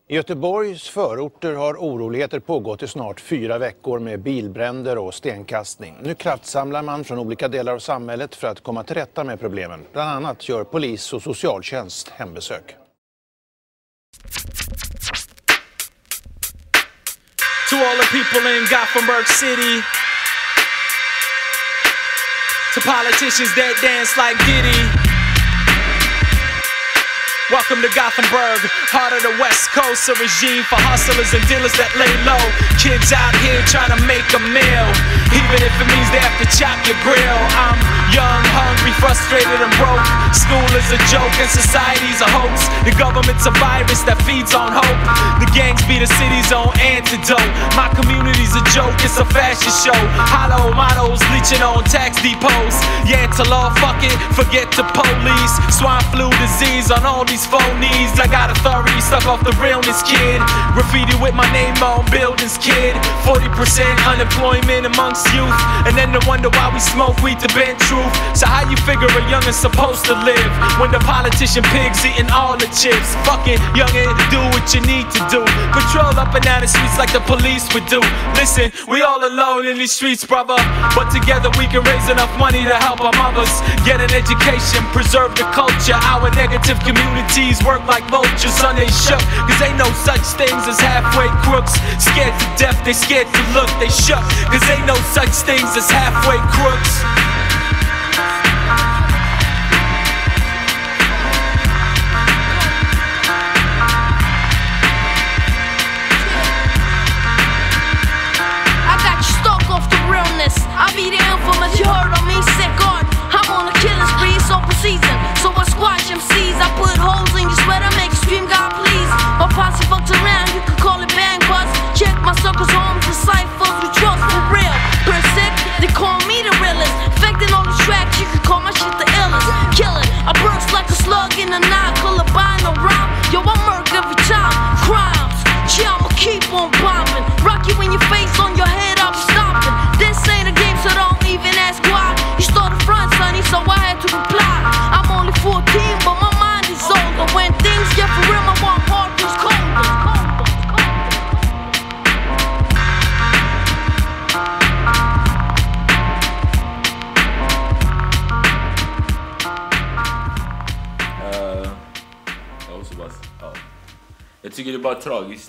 I Göteborgs förorter har oroligheter pågått i snart 4 veckor med bilbränder och stenkastning. Nu kraftsamlar man från olika delar av samhället för att komma till rätta med problemen. Bland annat gör polis och socialtjänst hembesök. To all the people in Gothenburg city, to politicians that dance like Diddy. Welcome to Gothenburg, heart of the West Coast, a regime for hustlers and dealers that lay low. Kids out here trying to make a meal, even if it means they have to chop your grill. I'm young, hungry, frustrated and broke. School is a joke and society's a hoax. The government's a virus that feeds on hope. The gangs be the city's own antidote. My community's a joke, it's a fashion show. Hollow mottos leeching on tax depots. Yeah, to law, fuck it, forget the police. Swine flu disease on all these phonies. I got authority stuck off the realness, kid. Graffiti with my name on buildings, kid. 40% unemployment amongst youth, and then to wonder why we smoke weed to bend truth. So how you figure a youngin's supposed to live when the politician pigs eating all the chips? Fucking youngin', do what you need to do. Patrol up and down the streets like the police would do. Listen, we all alone in these streets, brother, but together we can raise enough money to help our mothers get an education, preserve the culture. Our negative communities work like vultures, son, they shook, cause ain't no such things as halfway crooks. Scared to death, they scared to look, they shook, cause ain't no such things as halfway crooks. I got you stuck off the realness. I be the infamous, you heard of me, sick art. I'm on a killing spree, so per season. So I squash MCs, I put holes in your sweater, make you scream, God please. My posse fucked around, you could call it bang bus. Check my circles, homes, and ciphers, we trust for real. Per sec, they call me the realest. Affecting all the tracks, you could call my shit the illest. Killing, I burst like a slug in the night, Columbine around. Yo, I murk every time, crimes. Yeah, I'ma keep on bombing. Rock you in your face, on your head, I'm stomping. This ain't a game, so don't even ask why. You started front, sonny, so I had to reply. I'm only 14, but my mind is older. When things get for real, my one heart was colder. Jag tycker det är bara tragiskt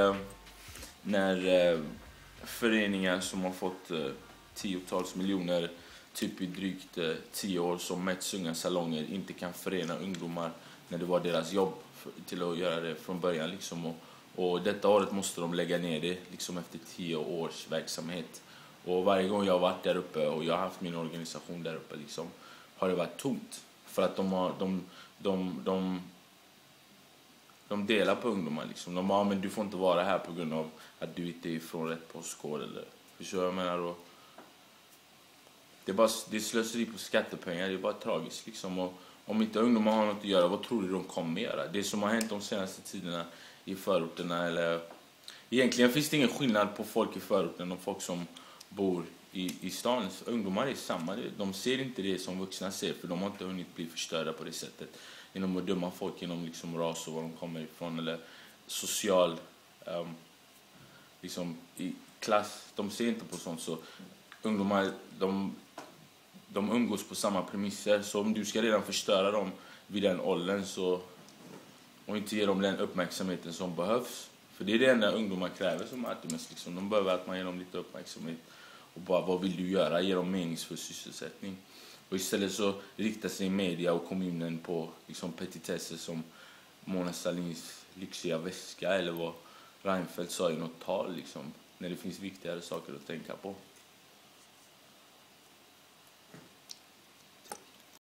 när föreningar som har fått tiotals miljoner typ i drygt 10 år som Mets unga salonger inte kan förena ungdomar när det var deras jobb till att göra det från början liksom. Och detta året måste de lägga ner det liksom efter 10 års verksamhet. Och varje gång jag har varit där uppe och jag har haft min organisation där uppe liksom, har det varit tomt för att de delar på ungdomar liksom. De bara, men du får inte vara här på grund av att du inte är från rätt postkod eller förstår jag menar då. Det är slöseri på skattepengar, det är bara tragiskt liksom. Och om inte ungdomar har något att göra, vad tror du de kommer göra? Det som har hänt de senaste tiderna i förorterna eller egentligen finns det ingen skillnad på folk i förorten och folk som bor i stan. Ungdomar är samma, de ser inte det som vuxna ser för de har inte hunnit bli förstörda på det sättet. Genom att döma folk genom liksom ras och var de kommer ifrån eller social liksom i klass, de ser inte på sånt så ungdomar de umgås på samma premisser så om du ska redan förstöra dem vid den åldern så och inte ge dem den uppmärksamheten som behövs för det är det enda ungdomar kräver som Artemis liksom, de behöver att man ger dem lite uppmärksamhet och bara vad vill du göra, ge dem meningsfull sysselsättning. Och istället så riktar sig media och kommunen på liksom petitesser som Mona Sahlins lyxiga väska eller vad Reinfeldt sa i något tal liksom, när det finns viktigare saker att tänka på.